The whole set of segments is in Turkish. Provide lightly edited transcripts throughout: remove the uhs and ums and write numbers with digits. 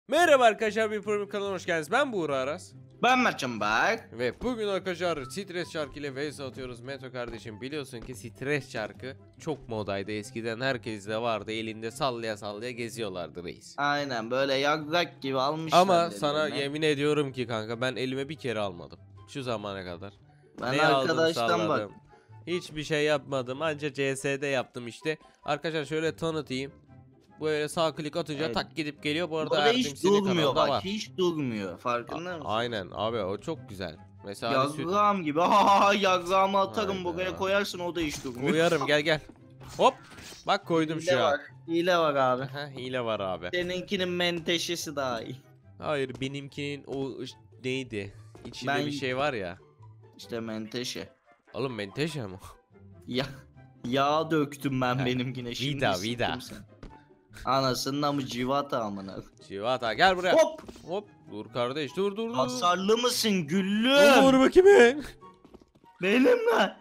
Merhaba arkadaşlar, bir program kanalına hoş geldiniz. Ben Buğra Aras. Ben Mertcan Bak. Ve bugün arkadaşlar stres çarkı ile vs atıyoruz. Meto kardeşim, biliyorsun ki stres çarkı çok modaydı. Eskiden herkes de vardı, elinde sallaya sallaya geziyorlardı reis. Aynen böyle yagrak gibi almışlar. Ama sana yemin ediyorum ki kanka, ben elime bir kere almadım şu zamana kadar. Ben Ne arkadaştan aldım, bak. salladım. Hiçbir şey yapmadım, anca CS'de yaptım işte. Arkadaşlar şöyle tanıtayım. Böyle sağ klik atınca Evet. tak gidip geliyor. Bu arada Burada Erdem hiç senin durmuyor kanalda bak. var. Hiç durmuyor. Farkında mısın? Aynen abi, o çok güzel. Mesela hani Yagrağım gibi. Ha yagrağımı atarım Hayda. buraya koyarsın, o da hiç durmuyor. uyarım, gel. Hop. Bak koydum Hile şu an. var. Hile var abi. Heh, hile var abi. Seninkinin menteşesi daha iyi. Hayır, benimkinin neydi? İçinde Ben- bir şey var ya. İşte menteşe. Oğlum menteşe mi? Ya yağ döktüm ben Ha, benimkine. Şimdi vida, sıktım vida. sen. Anasının mı civata amına. Civata gel buraya. Hop! Hop. Dur kardeş, dur. Hasarlı mısın güllüm? Dur bakayım. Benim mi?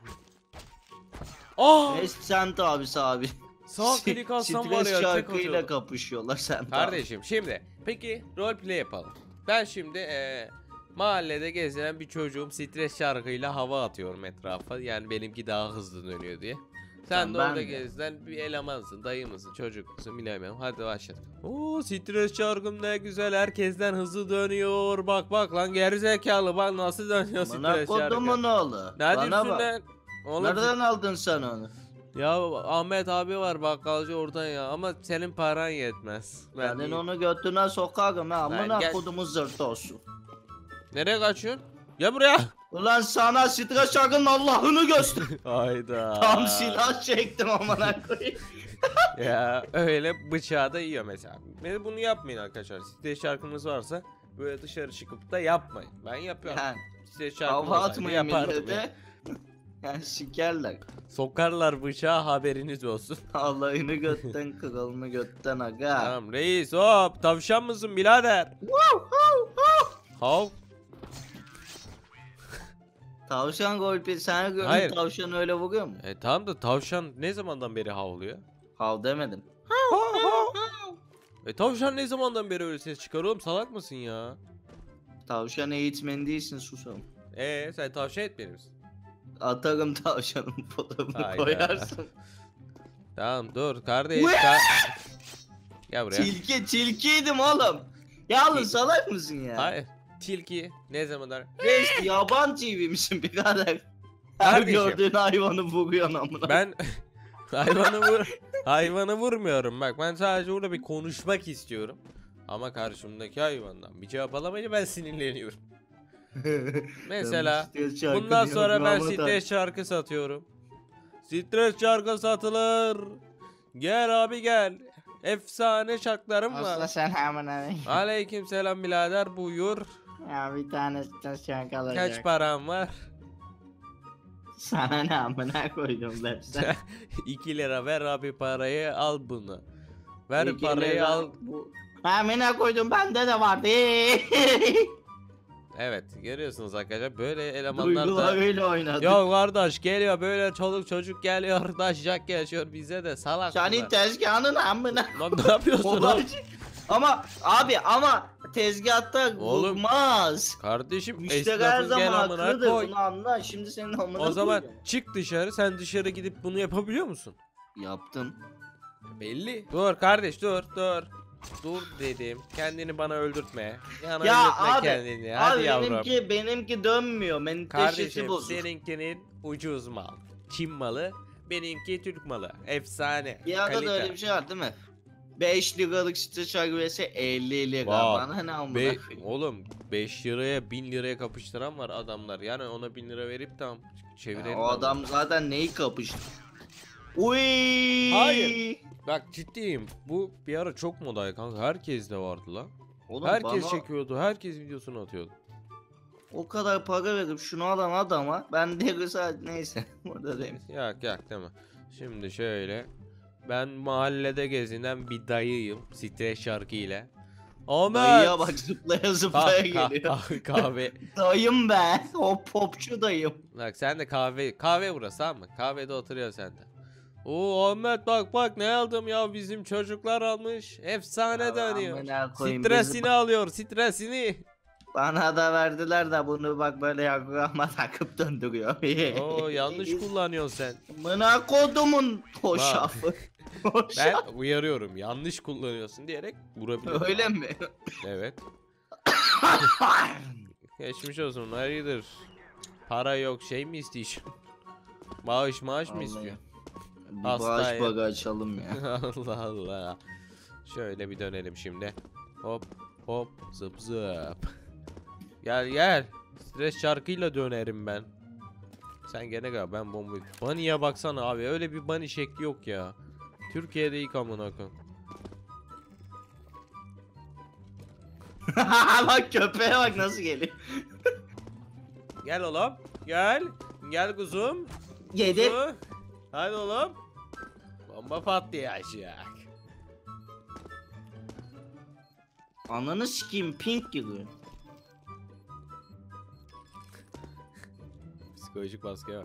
Ah! Escent abisi abi. Sağ klik alsam var ya, Stres tek şarkıyla atıyordum. kapışıyorlar sen. Kardeşim şimdi peki roleplay yapalım. Ben şimdi mahallede gezen bir çocuğum, stres şarkıyla hava atıyorum etrafa. Yani benimki daha hızlı dönüyor diye. Sen Tamam, de ben orada de. gezen bir elemansın, dayı mısın, çocuk musun bilemiyorum. Hadi başlayalım. Oo, stres şarkım ne güzel, herkesten hızlı dönüyor. Bak lan gerizekalı, bak nasıl dönüyor Bana stres şarkı. kodumun oğlu. Ne Bana diyorsun bak. lan? Oğlum, Nereden aldın sen onu? ya Ahmet abi var bakkalcı oradan ya, ama senin paran yetmez. Ben Senin iyi- onu götüne sokarım ha. Ben Amına gel- kodumun zırt olsun. Nereye kaçıyorsun? Gel buraya. Ulan sana stres şarkının Allah'ını göster. Hayda. Tam silah çektim amına koyayım. Ya öyle bıçağı da yiyor mesela. Bunu yapmayın arkadaşlar. Stres şarkınız varsa böyle dışarı çıkıp da yapmayın. Ben yapıyorum. Yani Stres şarkım hava olsaydı atmayın yapardım ya. millete. Yani sikerler. Sokarlar bıçağı, haberiniz olsun. Allah'ını götten kralını götten aga. Tamam reis, hop tavşan mısın birader? Hav. Tavşan golpi sana gördüm, Hayır. tavşan öyle vuruyor mu? Tamam da tavşan ne zamandan beri havlıyor? Hav demedim. Tavşan ne zamandan beri öyle ses çıkarıyor oğlum, salak mısın ya? Tavşan eğitmeni değilsin, susam. Sen tavşan etmeli misin? Atarım tavşanın fotoğrafını Hayda. koyarsın. Tamam dur kardeş. Gel buraya. Tilkiydim oğlum. Ya oğlum salak mısın ya? Hayır. Tilki ne zamanlar? Reis yaban TV misin birader? Her Kardeşim. gördüğün hayvanı vuruyorsun amına. Ben hayvanı vurmuyorum, bak ben sadece burada bir konuşmak istiyorum. Ama karşımdaki hayvandan bir cevap alamayınca ben sinirleniyorum. Mesela bundan sonra ben stres şarkı satıyorum. Stres şarkı satılır. Gel abi gel. Efsane şarkılarım Asla var. sen amına. Aleyküm selam birader, buyur. Ya bir tane stres şarkı alacak. Kaç param var? Sana ne amına koydum ben sen. 2 lira ver abi, parayı al bunu. Ver İki parayı lira al. bu- Amına koydum, bende de vardı. Evet, görüyorsunuz arkadaşlar, böyle elemanlar da. Duygularıyla oynadık. Ya kardeş geliyor böyle, çoluk çocuk geliyor, taşacak geçiyor bize de, salak Senin bunlar. tezgahının amına. Lan ne yapıyorsun oğlum? Olay- Ama abi ama tezgahta Oğlum, vurmaz. Kardeşim Müşteri her esnafın, gel zaman amına haklıdır, koy. bunu anla. Şimdi senin amına O zaman koyacağım. çık dışarı, sen dışarı gidip bunu yapabiliyor musun? Yaptım. Belli. Dur kardeş, dur. Dur dedim. Kendini bana öldürtme. Yani Ya öldürtme abi, kendini. Hadi Abi yavrum. benimki dönmüyor. Menteşesi Kardeşim bozuk. seninkinin ucuz mal. Çin malı. Benimki Türk malı. Efsane. Bir arada da kalite. öyle bir şey var değil mi? 5 liralık stres şarkı vs 50 lira. Vay. Bana ne amına Be koyayım. oğlum 5 liraya 1000 liraya kapıştıran var adamlar. Yani ona 1000 lira verip tam çevirelim. O adam zaten neyi kapıştı? Uy. Hayır. Bak ciddiyim. Bu bir ara çok modaydı kanka. Herkes de vardı lan. Oğlum Herkes bana çekiyordu. Herkes videosunu atıyordu. o kadar para verip şunu alan adama ben de sadece neyse. Burada değil. Yak değil mi? Şimdi şöyle. Ben mahallede gezinen bir dayıyım. Stres şarkı ile. Ahmet. Dayıya bak, zıplaya zıplaya geliyor. Kahve. Dayım be. O popçu dayım. Bak sen de kahve burası, tamam mı? Kahvede oturuyor sen de. Oo Ahmet bak ne aldım ya, bizim çocuklar almış. Efsane Ya dönüyor. amına koyayım, Stresini alıyor, stresini. bana da verdiler de bunu bak böyle yakrağıma takıp döndürüyor. Oo yanlış kullanıyorsun sen. Amına kodumun hoşafı. Ben uyarıyorum, yanlış kullanıyorsun diyerek vurabilirim. Öyle mi? Evet. Geçmiş olsun, hayırdır? Para yok, şey mi istiyorsun? Maaş mı Vallahi. istiyorsun? Bir Hastaya. bağış bagı açalım ya. Allah Allah. Şöyle bir dönelim şimdi. Hop hop zıp zıp. Gel. Stres şarkıyla dönerim ben. Sen gene gel, ben bombayı. Bunny'e baksana abi, öyle bir bunny şekli yok ya. Türkiye'de ilk amına koyayım. Bak köpeğe bak nasıl geliyor. Gel oğlum. Gel. Gel kuzum. Yedi. Kuzu. Hadi oğlum. Bomba patlayacak. Ananı sikeyim, pink gibi. Psikolojik baskıya bak.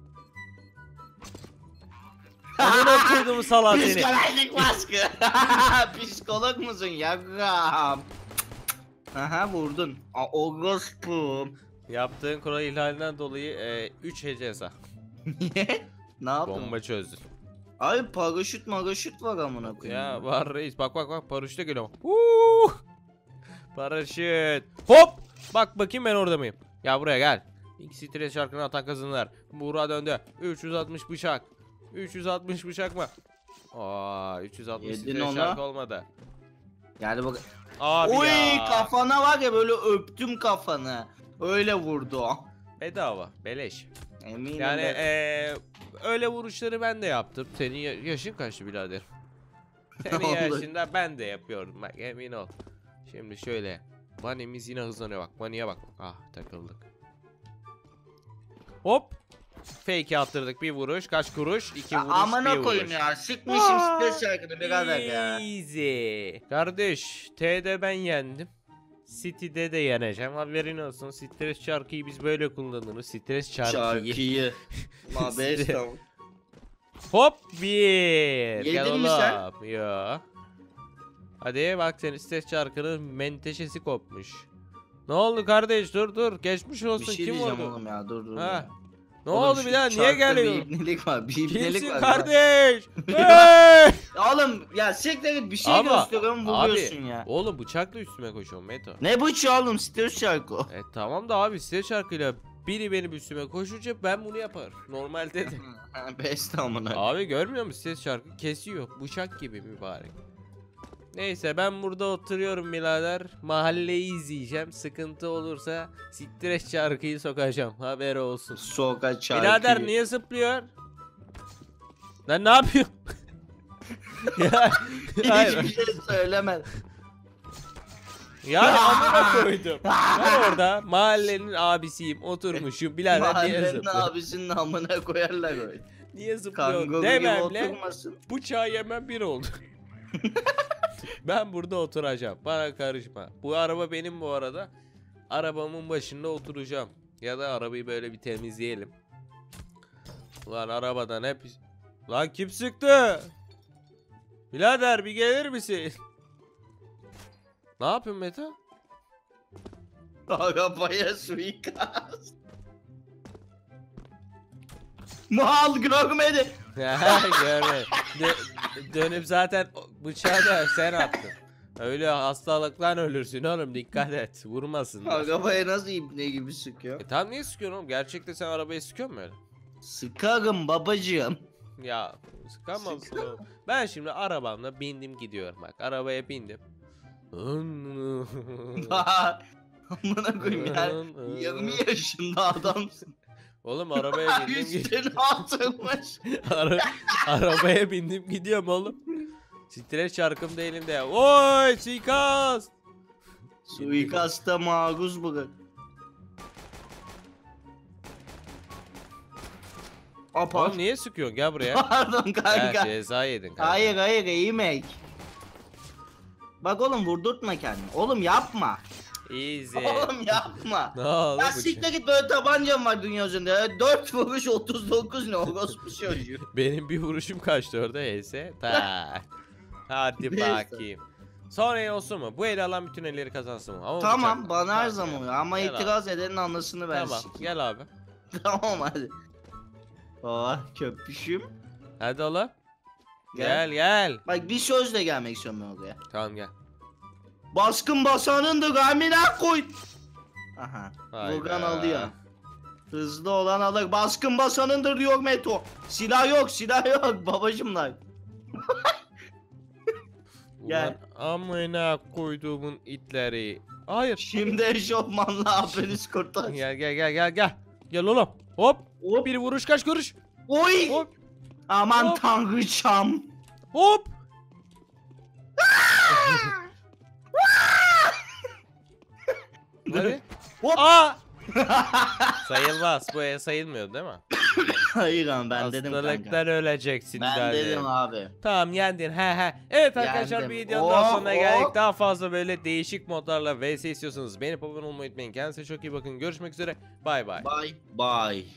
Amına koyduğum salak seni. Psikolojik baskı. Psikolog musun yavrum? Aha vurdun. Orospu. Yaptığın kural ihlalinden dolayı 3 hece hesap. Niye? Ne yaptın? Bomba çözdün. Abi paraşüt var amına koyayım. Ya var reis, bak paraşütle geliyor. Paraşüt. Hop. Bak bakayım ben orada mıyım? Ya buraya gel. İlk stres şarkını atan kazanırlar. Buğra döndü. 360 bıçak. 360 bıçak mı? Aa 360 Yedin stres onu. şarkı olmadı. Yani bak. Abi Oy ya. kafana var ya, böyle öptüm kafanı. Öyle vurdu. Bedava. Beleş. Eminim Yani de. öyle vuruşları ben de yaptım. Senin yaşın kaçtı birader? Senin Oldu. yaşında ben de yapıyorum, bak emin ol. Şimdi şöyle. Bunny'miz yine hızlanıyor bak. Bunny'e bak. Ah takıldık. Hop. Fake'i attırdık, bir vuruş. Kaç kuruş? 2 Ya vuruş, amına bir koyayım vuruş. ya. Sıkmışım stres şarkını birader ya. Easy. Kardeş T'de ben yendim. City'de de yeneceğim. Haberin olsun. Stres şarkıyı biz böyle kullanırız. Stres şarkıyı. Şarkıyı. Mabes tamam. Hop bir. Yedin Gel mi sen? oğlum. Yo. Hadi bak, senin stres şarkının menteşesi kopmuş. Ne oldu kardeş, dur. Geçmiş Bir olsun, şey kim diyeceğim oldu? oğlum ya, dur Ha. ya. Ne Oğlum oldu şu birader, niye şarkıda geliyorsun? Bir ibnelik var, bir ibnelik Kimsin var. kardeş? Hey! Oğlum ya siktir git, bir şey Ama, gösteriyorum vuruyorsun ya. Oğlum bıçakla üstüme koşuyorsun Meto. Ne bıçağı oğlum, stres şarkı o. Tamam da abi, stres şarkıyla biri benim üstüme koşunca ben bunu yaparım. Normalde de. Best amına. Abi görmüyor musun, stres şarkı kesiyor. Bıçak gibi mübarek. Neyse ben burada oturuyorum birader. Mahalleyi izleyeceğim. Sıkıntı olursa stres şarkıyı sokacağım. Haber olsun. Sokak şarkı. Birader niye zıplıyor? Lan ne yapıyorsun? Ya, hayır. Hiçbir şey söyleme. Yani amına koydum. Ben orada mahallenin abisiyim, oturmuşum. Birader niye Mahallenin zıplıyor? abisinin amına koyarlar öyle. Niye zıplıyor Kanguru gibi dememle oturmasın. bıçağı yemem bir oldu. Ben burada oturacağım. Bana karışma. Bu araba benim bu arada. Arabamın başında oturacağım. Ya da arabayı böyle bir temizleyelim. Ulan arabadan hep... Lan kim sıktı? Birader bir gelir misin? Ne yapıyorsun Mete? Arabaya suikast. Mal görmedi. Görme. Dönüp zaten bıçağı da sen attın. Öyle hastalıktan ölürsün oğlum, dikkat et. Vurmasın. Arabaya nasıl ibne gibi sıkıyor? Tam niye sıkıyorsun oğlum? Gerçekten sen arabayı sıkıyor musun öyle? Sıkarım babacığım. Ya sıkamazsın oğlum. Ben şimdi arabamla bindim gidiyorum bak. Arabaya bindim. Amına koyayım yani 20 yaşında adamsın. Oğlum arabaya bindim gidiyorum. Üstüne atılmış. Arabaya bindim gidiyorum oğlum. Stres şarkım da elimde. Oy suikast. Suikasta maruz bırak. Oğlum niye sıkıyorsun? Gel buraya. Pardon Ya kanka. ceza yedin kanka. Hayır iyi make. Bak oğlum vurdurtma kendini. Oğlum yapma. Easy. Oğlum yapma. Ne oldu Ya bu? siktir git, böyle tabancam var dünya üzerinde. 4 vuruş 39 ne orospu çocuğu. Benim bir vuruşum kaçtı orada Heyse. Tak. Hadi Neyse. bakayım. Sonra el olsun mu? Bu eli alan bütün elleri kazansın mı? Ama Tamam bıçak- bana her Tamam, zaman gel. uyar ama Gel abi. itiraz edenin anlasını ben Tamam sikeyim. gel abi. Tamam hadi. Oh köpüşüm. Hadi oğlum. Gel. Gel. Bak bir sözle gelmek istiyorum ben oraya. Tamam gel. Baskın basanındır amına koy. Aha. Hayda. Logan alıyor. Hızlı olan alır. Baskın basanındır diyor Meto. Silah yok, silah yok babacımlar. Gel. Ulan amına koyduğumun itleri. Hayır. Şimdi eşofmanla hapeniz kurtar. Gel. Gel oğlum. Hop. Hop. Bir vuruş kaç kuruş? Oy. Hop. Aman Hop. tanrıçam. Hop. Hadi. Hop. Aa! Sayılmaz. Bu sayılmıyor değil mi? Hayır ama ben dedim kanka. Hastalıktan öleceksin Ben dedim. dedim abi. Tamam yendin. He. Evet arkadaşlar Yendim. bir videonun daha Oh, sonuna oh. geldik. Daha fazla böyle değişik modlarla vs istiyorsanız beğenip abone olmayı unutmayın. Kendinize çok iyi bakın. Görüşmek üzere. Bay bay. Bye bye.